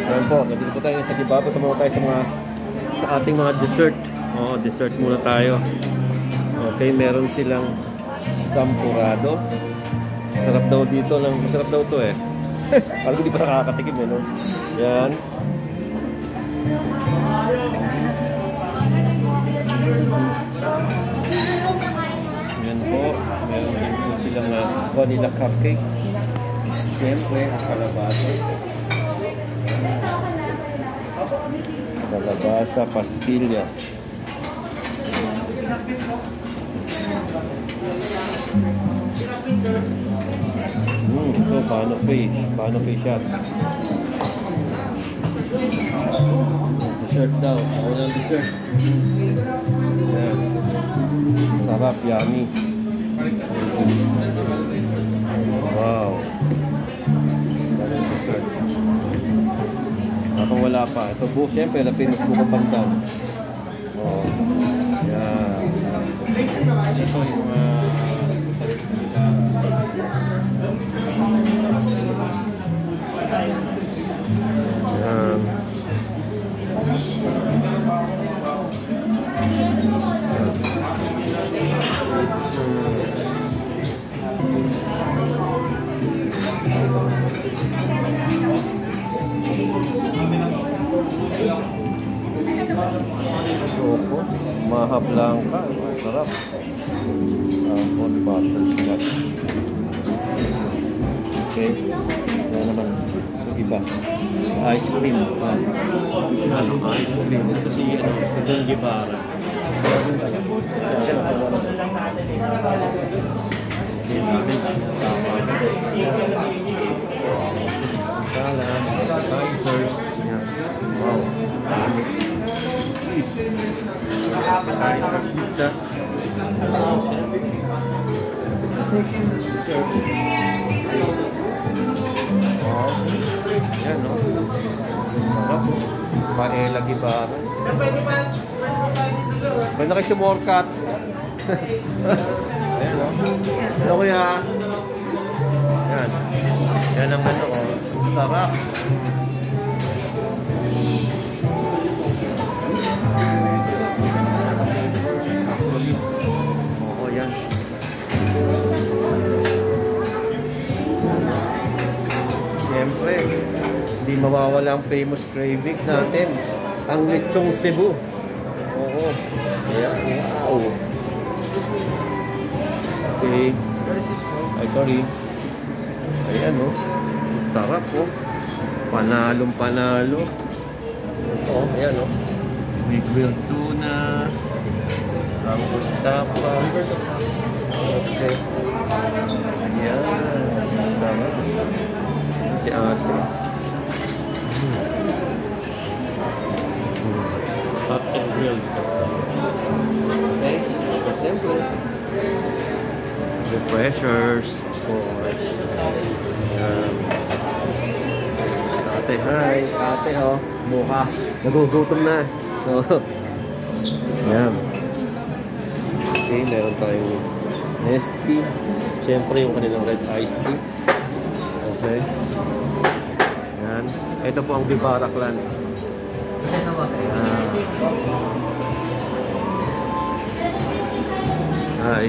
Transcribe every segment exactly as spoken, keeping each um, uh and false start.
Ayan po, nandito po tayo sa Kibaba. Tumawa tayo sa mga sa ating mga dessert. Oh, dessert muna tayo. Okay, meron silang sampurado. Sarap daw dito lang. Masarap daw to eh. Alam ko di pa nakakatikim eh, no? Yan. Yan po. Meron din po silang uh, vanilla cupcake. Siyempre, ang kalabasa. Kalabasa, pastillas. Hmm, ito, paano fish. Paano fish shot. Dessert daw. Ako ng dessert. Yan. Sarap, yummy. Wow. Parang dessert. Kapag wala pa. Ito buhok, siyempre, lapinis buhok pandan. Oh. Yan. Ito yung uh, Um, Choco, Maha Blanca, sarap. Tapos butterscotch. Okay, yan naman. Iba. Ice cream. Ano, ice cream. Ito si, ano, si Don Guevara. Sarap talaga. Sarap talaga. Okay, natin sa tapa. Salad. Appetizers. Yan. Wow. Cheese. Appetizer pizza. Wow. Yan, no? Sarap. Paella Guevara. Pwede na kayo sumorkat. Ayan, no? Ano kuya? Yan. Yan ang ano, oh. Sarap. Oo, yan. Siyempre, hindi mawawala ang famous craving natin. Ang lechong Cebu. Oo. Ayan. Wow. Okay. Ay, sorry. Ayan, no? Sarap, oh. Panalong panalo. Oo, ayan, no? Big grilled tuna. Tapos tapa. Okay. Ayan. Sarap. Si ate. Hmm. Hot and grilled. Okay. Ito simple. Refreshers. Of course. Ayan. Ate, hi. Ate, oh. Mukha. Nagugutom na. Oh. Ayan. Okay, meron tayong Nestea. Siyempre, yung kanilang red iced tea. Okay. Ayan. Ito po ang Guevara clan. Ayan. Hi.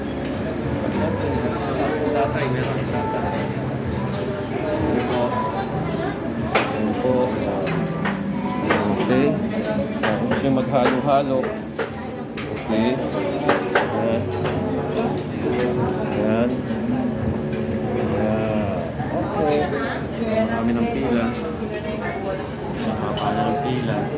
Tatay, meron tatay. Ayan po. Ayan po. Okay. Tapos yung maghalo-halo. Okay. Ayan. Ayan. Ayan. Okay. Kami ng pila. Makapala ng pila.